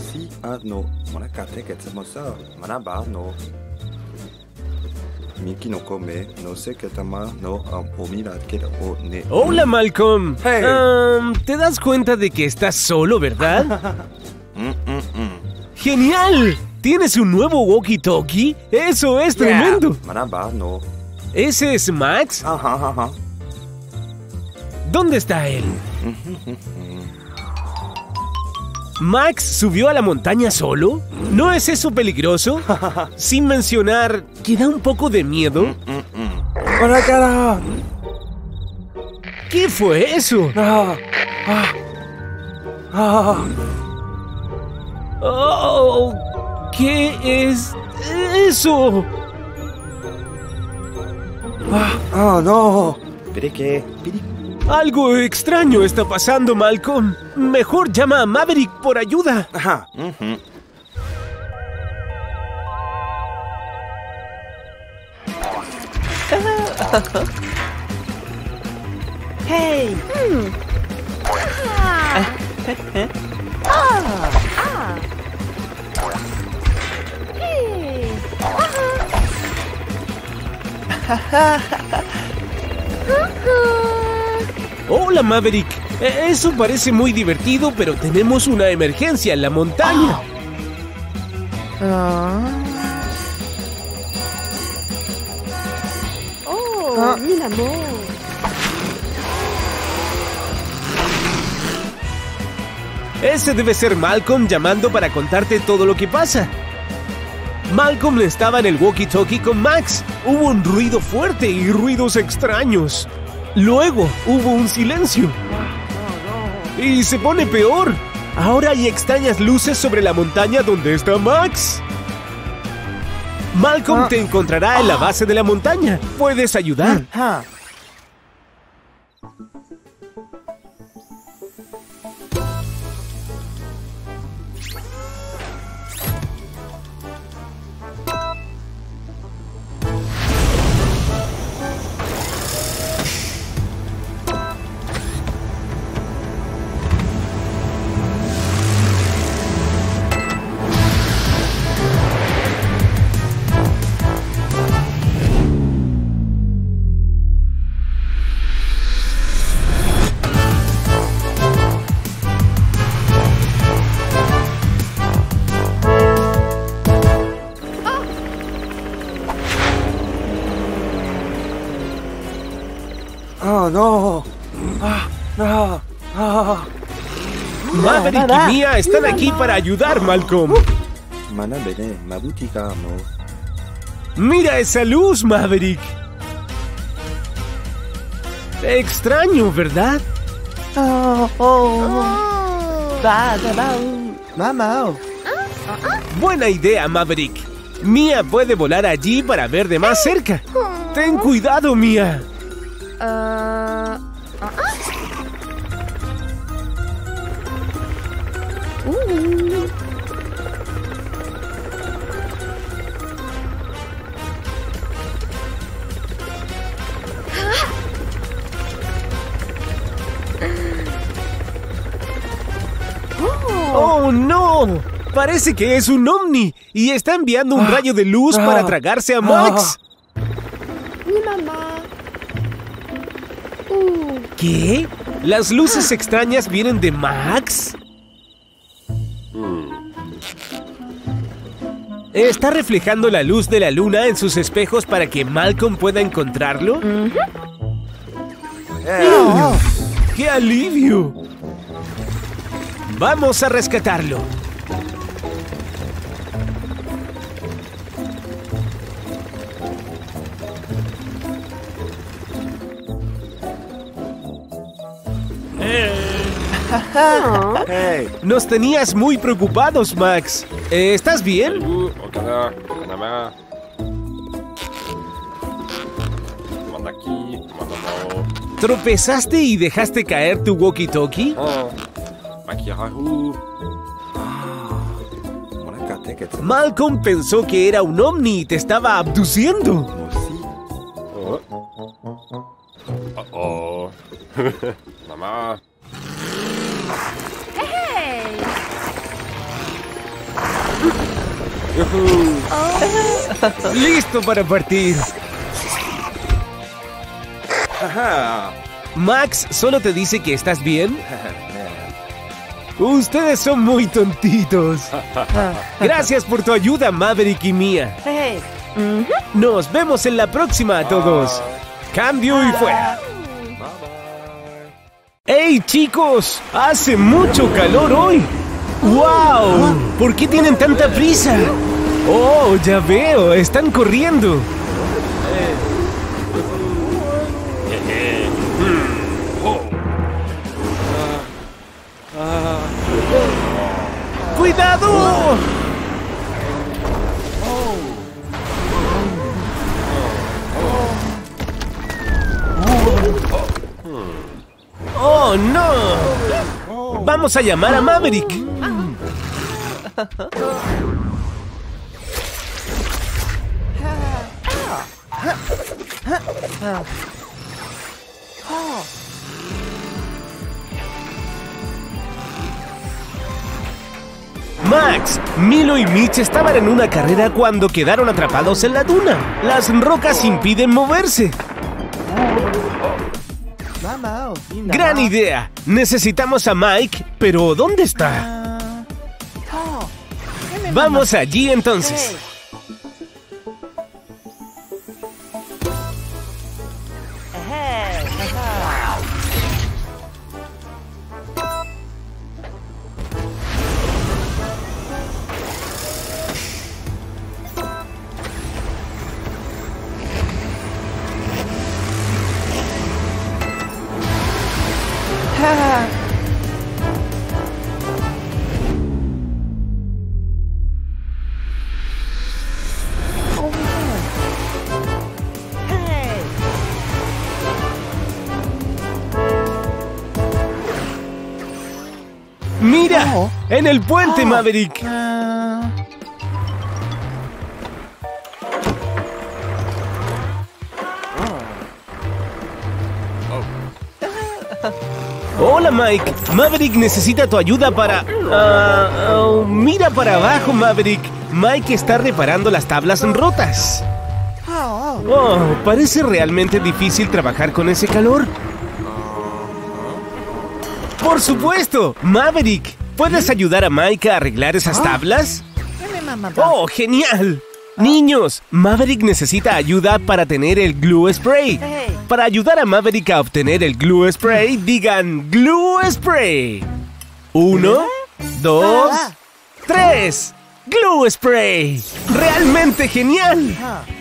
si no. Mona kate ketsumosa. Manaba no. Miki no come. No sé qué tama no omira que o ne. Hola, Malcolm. Hey. ¿Te das cuenta de que estás solo, verdad? ¡Genial! ¿Tienes un nuevo walkie-talkie? ¡Eso es tremendo! Manaba no. ¿Ese es Max? Ajá. ¿Dónde está él? ¿Max subió a la montaña solo? ¿No es eso peligroso? Sin mencionar que da un poco de miedo. ¡Hola, cara! ¿Qué fue eso? Oh, ¿qué es eso? No. ¿Qué? Algo extraño está pasando, Malcolm. Mejor llama a Maverick por ayuda. Ajá. Hey! Hola, Maverick. Eso parece muy divertido, pero tenemos una emergencia en la montaña. Mi amor. Ese debe ser Malcolm llamando para contarte todo lo que pasa. Malcolm estaba en el walkie-talkie con Max. Hubo un ruido fuerte y ruidos extraños. Luego hubo un silencio. Y se pone peor. Ahora hay extrañas luces sobre la montaña donde está Max. Malcolm te encontrará en la base de la montaña. Puedes ayudar. No. Maverick y Mia están aquí para ayudar, Malcolm. Manabene, mabutika no. ¡Mira esa luz, Maverick! Extraño, ¿verdad? Mamá. Buena idea, Maverick. Mia puede volar allí para ver de más cerca. Ten cuidado, Mia. ¡Oh, no! Parece que es un ovni y está enviando un rayo de luz para tragarse a Max. Mi mamá. ¿Qué? ¿Las luces extrañas vienen de Max? ¿Está reflejando la luz de la luna en sus espejos para que Malcolm pueda encontrarlo? ¡Qué alivio! ¡Vamos a rescatarlo! Hey. Nos tenías muy preocupados, Max. ¿Estás bien? ¿Tropezaste y dejaste caer tu walkie-talkie? Malcolm pensó que era un ovni y te estaba abduciendo. Mamá. Hey! ¡Listo para partir! Max solo te dice que estás bien. Ustedes son muy tontitos. Gracias por tu ayuda, Maverick y Mia. Hey. Nos vemos en la próxima a todos. Cambio y fuera. ¡Hey, chicos! ¡Hace mucho calor hoy! ¡Wow! ¿Por qué tienen tanta prisa? ¡Oh, ya veo! ¡Están corriendo! ¡Cuidado! ¡Oh, no! ¡Vamos a llamar a Maverick! Max, Milo y Mitch estaban en una carrera cuando quedaron atrapados en la duna. Las rocas impiden moverse. ¡Gran idea! Necesitamos a Mike, pero ¿dónde está? Vamos allí entonces. ¡Mira! ¡En el puente, Maverick! Hola, Mike. Maverick necesita tu ayuda para... mira para abajo, Maverick. Mike está reparando las tablas rotas. Oh, parece realmente difícil trabajar con ese calor. ¡Por supuesto! Maverick, ¿puedes ayudar a Mike a arreglar esas tablas? ¡Oh, genial! Niños, Maverick necesita ayuda para tener el Glue Spray. Para ayudar a Maverick a obtener el Glue Spray, digan Glue Spray. 1, 2, 3. Glue Spray. ¡Realmente genial!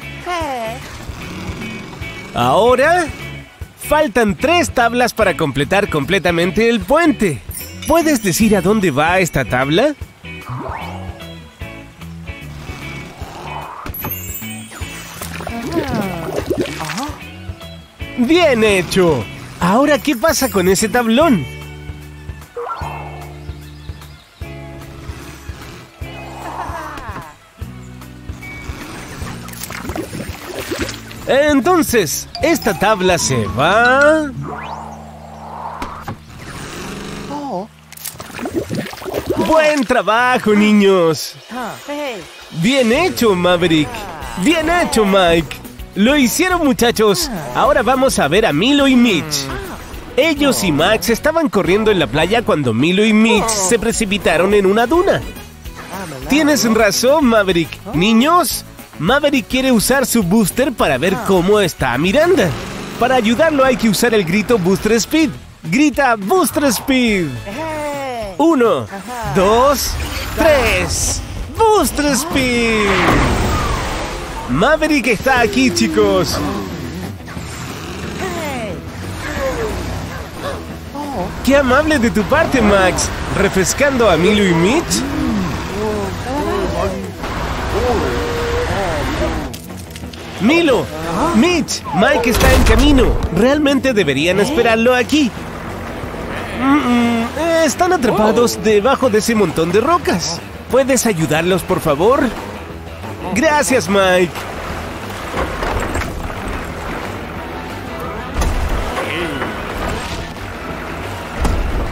Ahora, faltan 3 tablas para completar completamente el puente. ¿Puedes decir a dónde va esta tabla? ¡Bien hecho! Ahora, ¿qué pasa con ese tablón? Entonces, esta tabla se va... ¡Buen trabajo, niños! ¡Bien hecho, Maverick! ¡Bien hecho, Mike! ¡Lo hicieron, muchachos! Ahora vamos a ver a Milo y Mitch. Ellos y Max estaban corriendo en la playa cuando Milo y Mitch se precipitaron en una duna. Tienes razón, Maverick. Niños, Maverick quiere usar su booster para ver cómo está Miranda. Para ayudarlo hay que usar el grito Booster Speed. Grita Booster Speed. 1, 2, 3. Booster Speed. Maverick está aquí, chicos. ¡Qué amable de tu parte, Max! ¿Refrescando a Milo y Mitch? ¡Milo! ¡Mitch! Mike está en camino. Realmente deberían esperarlo aquí. Están atrapados debajo de ese montón de rocas. ¿Puedes ayudarlos, por favor? ¡Gracias, Mike!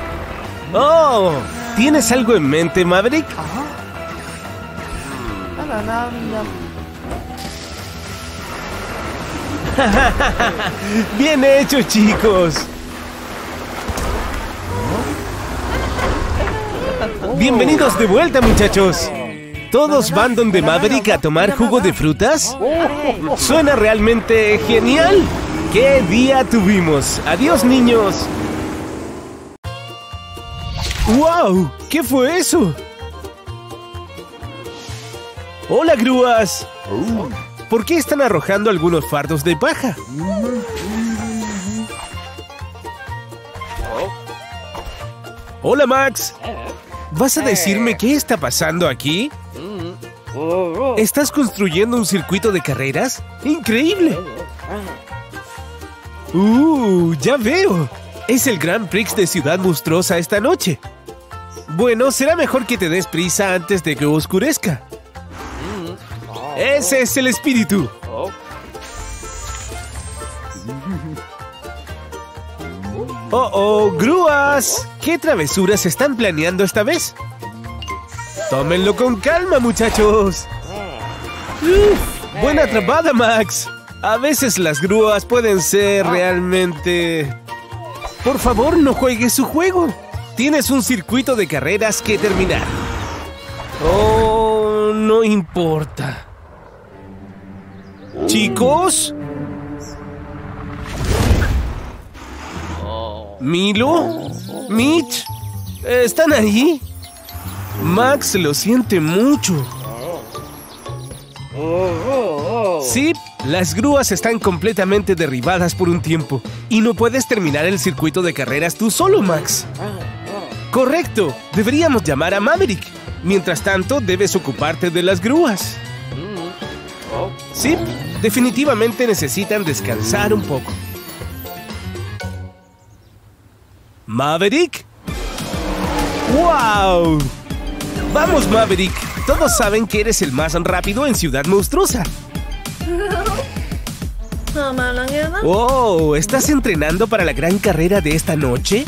¡Oh! ¿Tienes algo en mente, Maverick? Bien hecho, chicos. Bienvenidos de vuelta, muchachos. ¿Todos van donde Maverick a tomar jugo de frutas? Suena realmente genial. ¡Qué día tuvimos! ¡Adiós, niños! ¡Wow! ¿Qué fue eso? ¡Hola, grúas! ¿Por qué están arrojando algunos fardos de paja? ¡Hola, Max! ¿Vas a decirme qué está pasando aquí? ¿Estás construyendo un circuito de carreras? ¡Increíble! ¡Ya veo! Es el Grand Prix de Ciudad Monstruosa esta noche. Bueno, será mejor que te des prisa antes de que oscurezca. ¡Ese es el espíritu! ¡Oh, grúas! ¿Qué travesuras están planeando esta vez? ¡Tómenlo con calma, muchachos! ¡Buena atrapada, Max! A veces las grúas pueden ser realmente... Por favor, no juegues su juego. Tienes un circuito de carreras que terminar. Oh, no importa. ¿Chicos? ¿Milo? ¿Mitch? ¿Están ahí? Max lo siente mucho. Sí, las grúas están completamente derribadas por un tiempo y no puedes terminar el circuito de carreras tú solo, Max. Correcto, deberíamos llamar a Maverick. Mientras tanto, debes ocuparte de las grúas. Sí, definitivamente necesitan descansar un poco. ¿Maverick? ¡Wow! ¡Vamos, Maverick! Todos saben que eres el más rápido en Ciudad Monstruosa. ¡Oh! ¿Estás entrenando para la gran carrera de esta noche?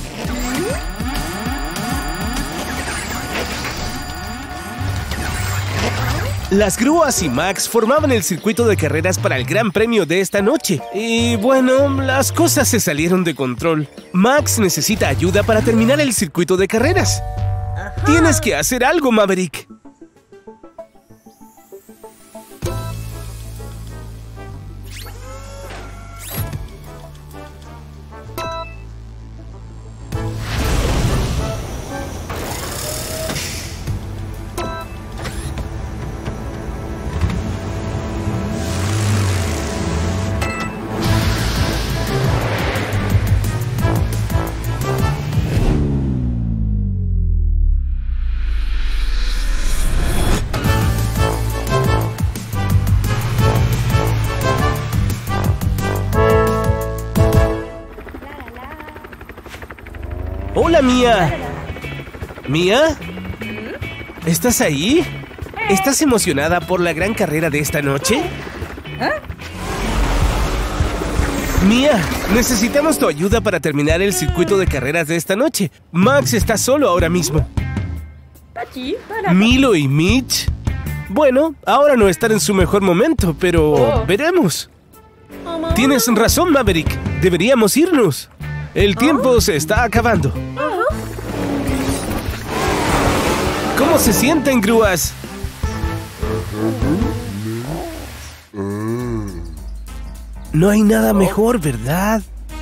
Las grúas y Max formaban el circuito de carreras para el gran premio de esta noche. Y bueno, las cosas se salieron de control. Max necesita ayuda para terminar el circuito de carreras. Tienes que hacer algo, Maverick. ¡Hola, Mia! ¿Mia? ¿Estás ahí? ¿Estás emocionada por la gran carrera de esta noche? Mia, necesitamos tu ayuda para terminar el circuito de carreras de esta noche. Max está solo ahora mismo. ¿Milo y Mitch? Bueno, ahora no están en su mejor momento, pero veremos. Tienes razón, Maverick. Deberíamos irnos. El tiempo se está acabando. ¿Cómo se sienten, grúas? No hay nada mejor, ¿verdad?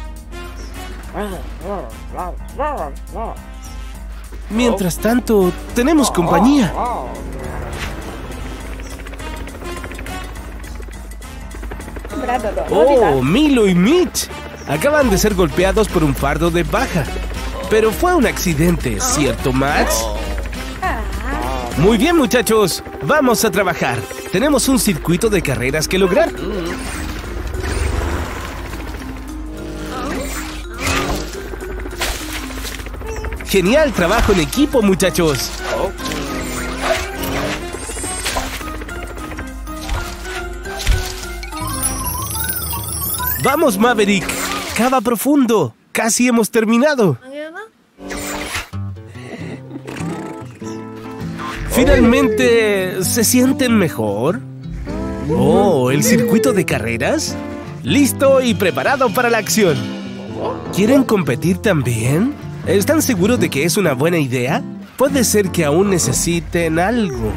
Mientras tanto, tenemos compañía. ¡Oh, Milo y Mitch! Acaban de ser golpeados por un fardo de paja. Pero fue un accidente, ¿cierto, Max? Muy bien, muchachos. Vamos a trabajar. Tenemos un circuito de carreras que lograr. Genial trabajo en equipo, muchachos. ¡Vamos, Maverick! ¡Cava profundo! ¡Casi hemos terminado! ¿Finalmente se sienten mejor? Oh, ¿el circuito de carreras? Listo y preparado para la acción. ¿Quieren competir también? ¿Están seguros de que es una buena idea? Puede ser que aún necesiten algo.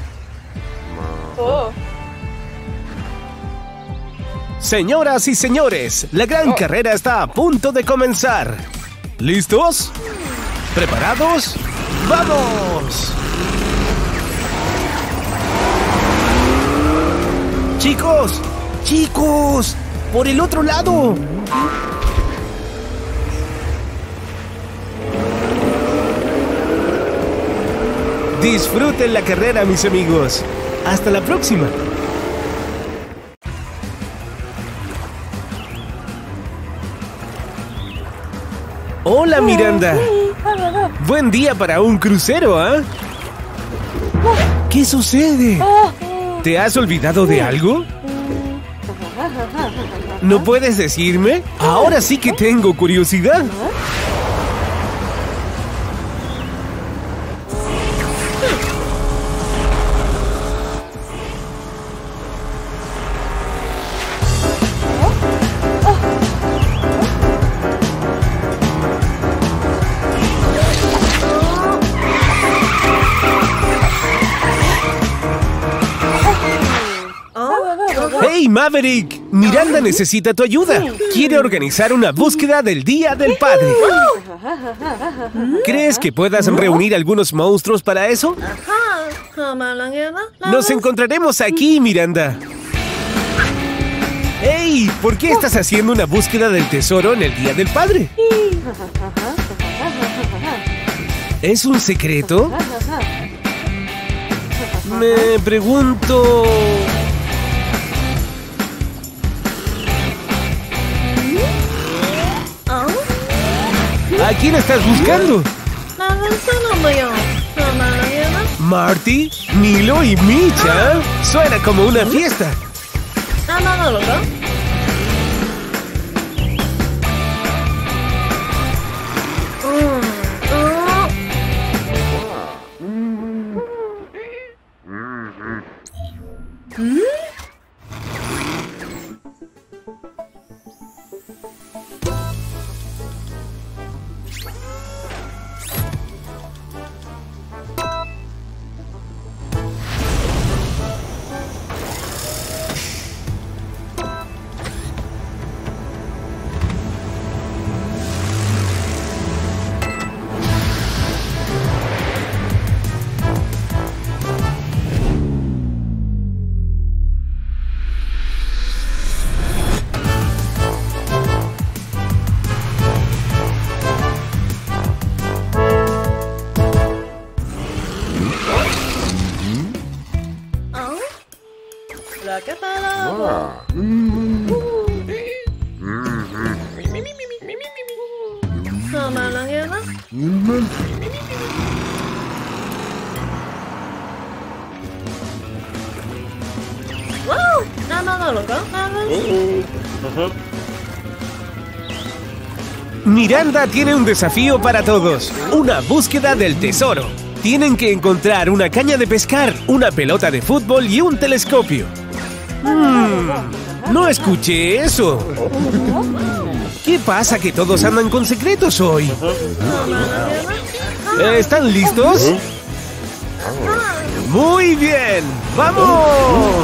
Señoras y señores, la gran carrera está a punto de comenzar. ¿Listos? ¿Preparados? ¡Vamos! ¡Chicos! ¡Chicos! ¡Por el otro lado! Disfruten la carrera, mis amigos. ¡Hasta la próxima! ¡Hola, Miranda! Buen día para un crucero, ¿ah? ¿Qué sucede? ¿Te has olvidado de algo? ¿No puedes decirme? Ahora sí que tengo curiosidad. ¡Hey, Maverick! Miranda necesita tu ayuda. Quiere organizar una búsqueda del Día del Padre. ¿Crees que puedas reunir algunos monstruos para eso? Nos encontraremos aquí, Miranda. ¡Hey! ¿Por qué estás haciendo una búsqueda del tesoro en el Día del Padre? ¿Es un secreto? Me pregunto... ¿A quién estás buscando? ¿Marty? ¿Milo y Micha? Suena como una fiesta. Miranda tiene un desafío para todos. Una búsqueda del tesoro. Tienen que encontrar una caña de pescar, una pelota de fútbol y un telescopio. No escuché eso. ¿Qué pasa que todos andan con secretos hoy? ¿Están listos? ¡Muy bien! ¡Vamos!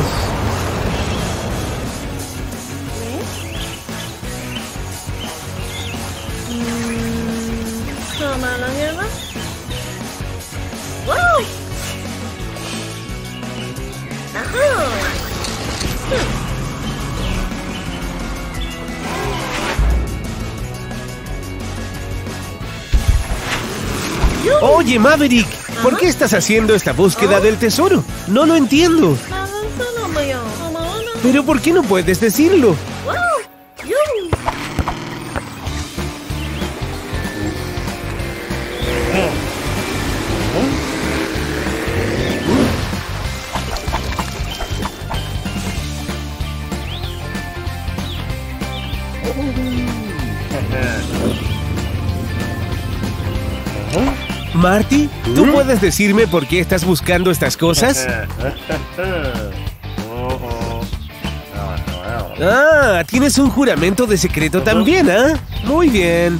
Oye, Maverick, ¿por qué estás haciendo esta búsqueda del tesoro? No lo entiendo. ¿Pero por qué no puedes decirlo? Marty, ¿tú puedes decirme por qué estás buscando estas cosas? Ah, tienes un juramento de secreto también, ¿ah? Muy bien.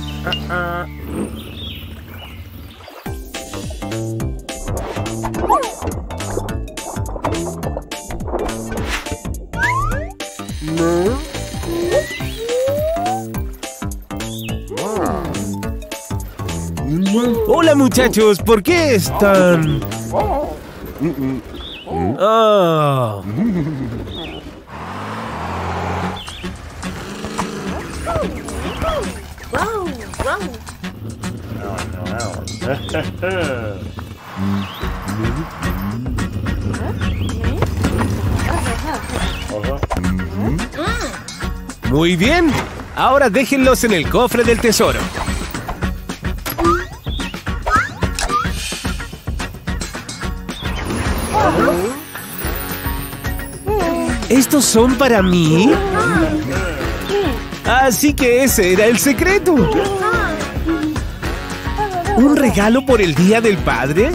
Hola muchachos, ¿por qué están...? Ah. Muy bien, ahora déjenlos en el cofre del tesoro. ¿Estos son para mí? Así que ese era el secreto. ¿Un regalo por el Día del Padre?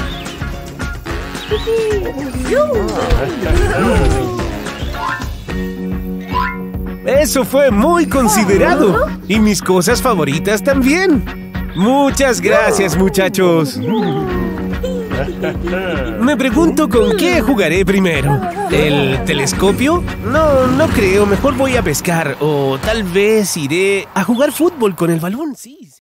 Eso fue muy considerado. Y mis cosas favoritas también. Muchas gracias, muchachos. Me pregunto con qué jugaré primero. ¿El telescopio? No creo. Mejor voy a pescar. O tal vez iré a jugar fútbol con el balón, sí.